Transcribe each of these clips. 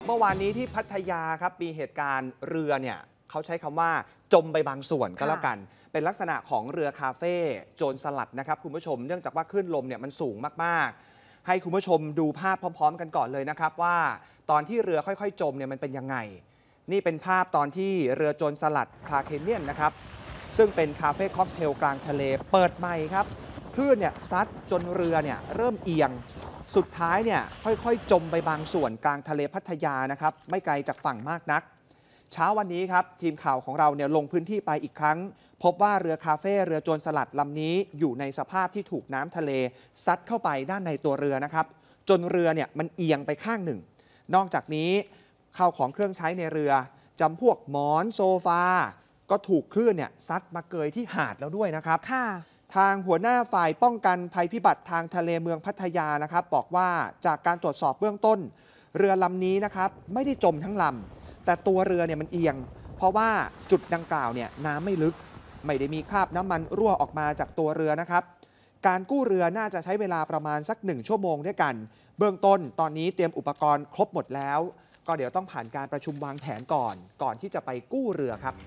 เมื่อวานนี้ที่พัทยาครับมีเหตุการณ์เรือเนี่ยเขาใช้คำว่าจมไปบางส่วนก็แล้วกันเป็นลักษณะของเรือคาเฟ่โจรสลัดนะครับคุณผู้ชมเนื่องจากว่าคลื่นลมเนี่ยมันสูงมากๆให้คุณผู้ชมดูภาพพร้อมๆกันก่อนเลยนะครับว่าตอนที่เรือค่อยๆจมเนี่ยมันเป็นยังไงนี่เป็นภาพตอนที่เรือโจรสลัดคลาเคเนียนนะครับซึ่งเป็นคาเฟ่ค็อกเทลกลางทะเลเปิดใหม่ครับคลื่นเนี่ยซัดจนเรือเนี่ยเริ่มเอียงสุดท้ายเนี่ยค่อยๆจมไปบางส่วนกลางทะเลพัทยานะครับไม่ไกลจากฝั่งมากนักเช้าวันนี้ครับทีมข่าวของเราเนี่ยลงพื้นที่ไปอีกครั้งพบว่าเรือคาเฟ่เรือโจรสลัดลำนี้อยู่ในสภาพที่ถูกน้ำทะเลซัดเข้าไปด้านในตัวเรือนะครับจนเรือเนี่ยมันเอียงไปข้างหนึ่งนอกจากนี้ข้าวของเครื่องใช้ในเรือจำพวกหมอนโซฟาก็ถูกคลื่นเนี่ยซัดมาเกยที่หาดแล้วด้วยนะครับทางหัวหน้าฝ่ายป้องกันภัยพิบัติทางทะเลเมืองพัทยานะครับบอกว่าจากการตรวจสอบเบื้องต้นเรือลำนี้นะครับไม่ได้จมทั้งลำแต่ตัวเรือเนี่ยมันเอียงเพราะว่าจุดดังกล่าวเนี่ยน้ำไม่ลึกไม่ได้มีคราบน้ำมันรั่วออกมาจากตัวเรือนะครับการกู้เรือน่าจะใช้เวลาประมาณสัก1 ชั่วโมงด้วยกันเบื้องต้นตอนนี้เตรียมอุปกรณ์ครบหมดแล้วก็เดี๋ยวต้องผ่านการประชุมวางแผนก่อนที่จะไปกู้เรือครับ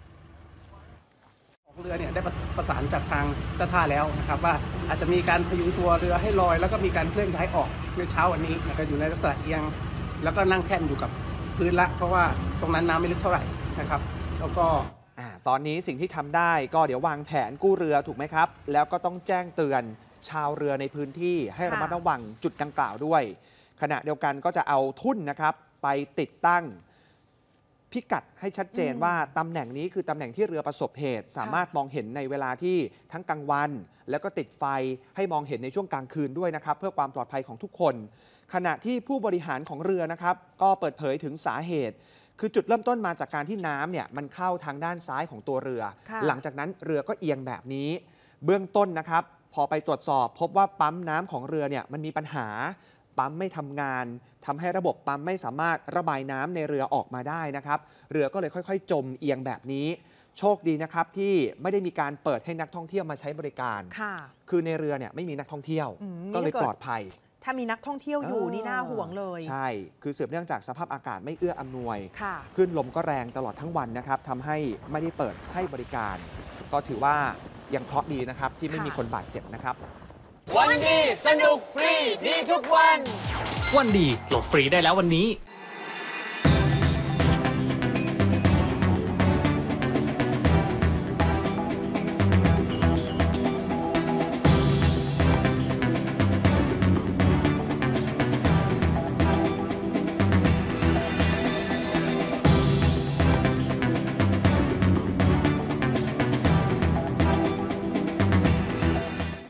เรือเนี่ยได้ประสานจากทางเจ้าท่าแล้วนะครับว่าอาจจะมีการพยุงตัวเรือให้ลอยแล้วก็มีการเคลื่อนย้ายออกในเช้าวันนี้นะครับอยู่ในลักษณะเอียงแล้วก็นั่งแท่นอยู่กับพื้นละเพราะว่าตรงนั้นน้ำไม่ลึกเท่าไหร่นะครับแล้วก็ตอนนี้สิ่งที่ทำได้ก็เดี๋ยววางแผนกู้เรือถูกไหมครับแล้วก็ต้องแจ้งเตือนชาวเรือในพื้นที่ให้ระมัดระวังจุดดังกล่าวด้วยขณะเดียวกันก็จะเอาทุ่นนะครับไปติดตั้งพิกัดให้ชัดเจนว่าตำแหน่งนี้คือตำแหน่งที่เรือประสบเหตุสามารถมองเห็นในเวลาที่ทั้งกลางวันแล้วก็ติดไฟให้มองเห็นในช่วงกลางคืนด้วยนะครับเพื่อความปลอดภัยของทุกคนขณะที่ผู้บริหารของเรือนะครับก็เปิดเผยถึงสาเหตุคือจุดเริ่มต้นมาจากการที่น้ำเนี่ยมันเข้าทางด้านซ้ายของตัวเรือหลังจากนั้นเรือก็เอียงแบบนี้เบื้องต้นนะครับพอไปตรวจสอบพบว่าปั๊มน้ำของเรือเนี่ยมันมีปัญหาปั๊มไม่ทำงานทำให้ระบบปั๊มไม่สามารถระบายน้ำในเรือออกมาได้นะครับเรือก็เลยค่อยๆจมเอียงแบบนี้โชคดีนะครับที่ไม่ได้มีการเปิดให้นักท่องเที่ยวมาใช้บริการคือในเรือเนี่ยไม่มีนักท่องเที่ยวก็เลยปลอดภัยถ้ามีนักท่องเที่ยวอยู่นี่น่าห่วงเลยใช่คือสืบเนื่องจากสภาพอากาศไม่เอื้ออำนวยคลื่นลมก็แรงตลอดทั้งวันนะครับทำให้ไม่ได้เปิดให้บริการก็ถือว่ายังเคราะห์ดีนะครับที่ไม่มีคนบาดเจ็บนะครับวันดีสนุกฟรีดีทุกวันวันดีโหลดฟรีได้แล้ววันนี้